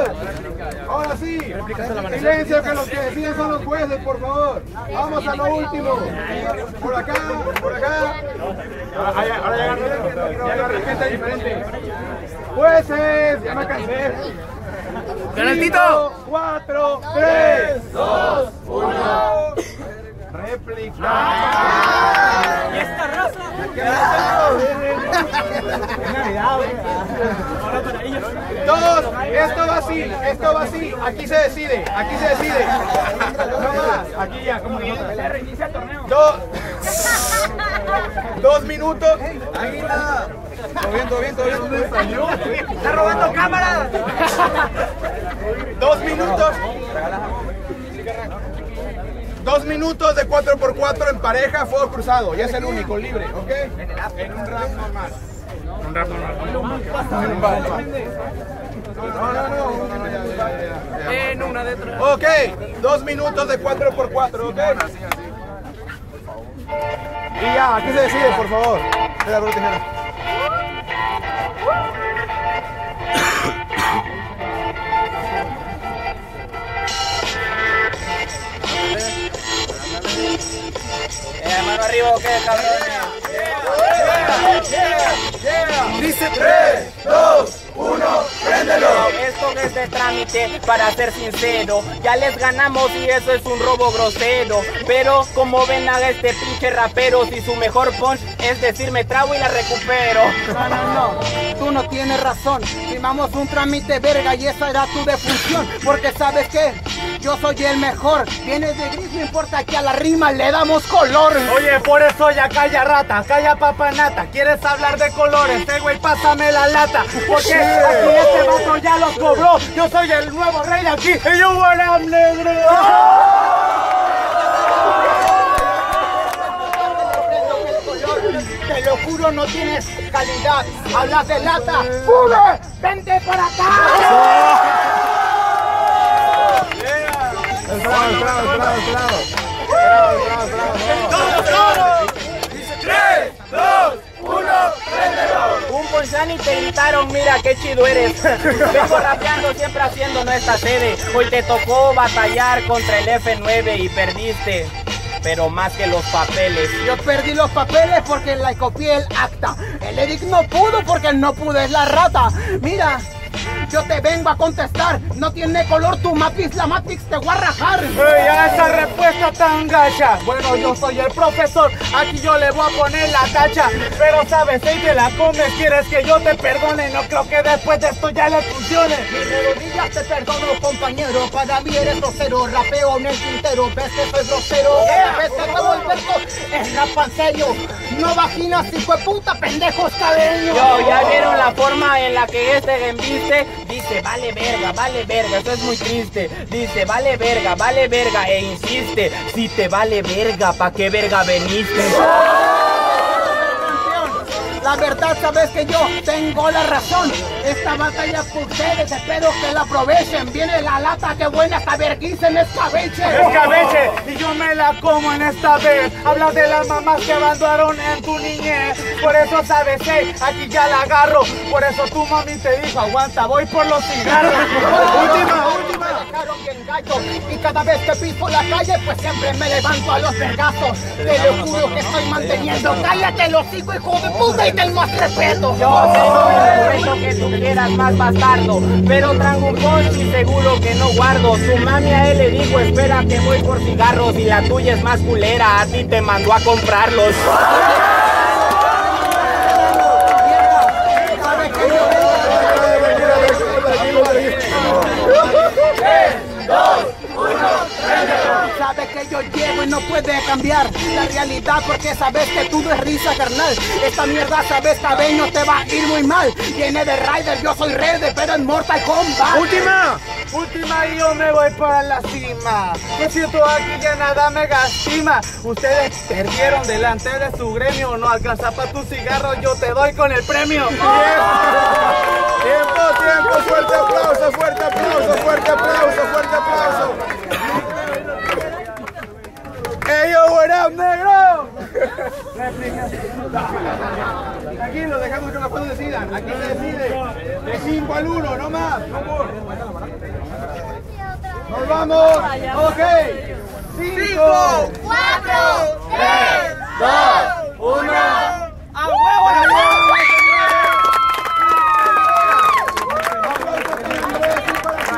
favor. Ahora sí. Silencio, que los que deciden son los jueces, por favor. Vamos a lo último. Por acá, por acá. Ahora ya gente diferente. Jueces, ya me cansé. ¡Garantito! 4, 3, 2, 1. Réplica. ¿Y esta raza? Todos, esto va así, aquí se decide. No más, aquí ya, como que se reinicia el torneo. 2 minutos. Águila. Todo bien. ¡Está robando cámara! 2 minutos. 2 minutos de 4x4 en pareja, fuego cruzado. Ya es el único, libre, ¿ok? En un rap normal. En una de tres. Ok, 2 minutos de 4x4, ¿ok? Y ya, aquí se decide, por favor. Espera, bro, tijera. Mano arriba, ¿o qué, cabrón? Dice 3, 2, 1, préndelo. Esto es de trámite, para ser sincero. Ya les ganamos y eso es un robo grosero. Pero como ven a este pinche rapero, si su mejor punch es decir me trago y la recupero. No, tú no tienes razón. Firmamos un trámite verga y esa era tu defunción. Porque ¿sabes qué? Yo soy el mejor. Vienes de gris, no importa que a la rima le damos color. Oye, por eso ya calla rata, calla papanata. ¿Quieres hablar de colores? Güey, pásame la lata. Porque aquí este vato ya los cobró. Yo soy el nuevo rey de aquí. Y yo era negro. Te lo juro, no tienes calidad. Hablas de lata. ¡Pube! ¡Vente por acá! Dice 3, 2, 1, préndelo. Un punchline y te gritaron, mira qué chido eres. Vengo rapeando siempre haciendo nuestra sede. Hoy te tocó batallar contra el F9 y perdiste. Pero más que los papeles. Yo perdí los papeles porque le copié el acta. El Eric no pudo porque no pude, es la rata. Mira, yo te vengo a contestar. No tiene color tu Matrix, la Matrix te voy a rajar. A esa respuesta tan gacha. Bueno, yo soy el profesor, aquí yo le voy a poner la tacha. Pero sabes, si te la comes, quieres que yo te perdone. No creo que después de esto ya le funcione. Mis rodillas te perdono, compañero. Para mí eres grosero, rapeo en el tintero. Ves que soy grosero, ves que acabo el verso. Es rapa en serio, no vaginas, hijo de puta, pendejos cabeños. Yo, ¿ya vieron la forma en la que este embiste? Dice, vale verga, eso es muy triste. Dice, vale verga, e insiste. Si te vale verga, ¿pa' qué verga veniste? La verdad, sabes que yo tengo la razón. Esta batalla por ustedes, espero que la aprovechen. Viene la lata, que buena, esta vergüenza en escabeche. Escabeche, y yo me la como en esta vez. Hablas de las mamás que abandonaron en tu niñez. Por eso sabes, aquí ya la agarro. Por eso tu mami te dijo, aguanta, voy por los cigarros. Última. Dejaron bien gallo. Y cada vez que piso la calle, pues siempre me levanto a los vergazos. Te lo juro que estoy manteniendo. Cállate, los hijos, hijo de puta, y ten más respeto. Yo tengo el respeto que tú quieras, más bastardo. Pero traigo un punch y seguro que no guardo. Su mami a él le dijo, espera que voy por cigarros. Y la tuya es más culera, a ti te mandó a comprarlos. Sabes que yo llego y no puede cambiar la realidad, porque sabes que tú no es risa, carnal. Esta mierda, sabes, cabeño, te va a ir muy mal. Viene de Rider, yo soy Raider, pero en Mortal Kombat. Última y yo me voy para la cima. Lo siento, aquí ya nada me gastima. Ustedes perdieron delante de su gremio. No alcanza para tu cigarro, yo te doy con el premio. Tiempo, fuerte aplauso. ¡Ey, yo, what up, negro! Tranquilo, dejamos que los jueces decidan. Aquí se decide de 5 al 1, no más. vamos. Ok.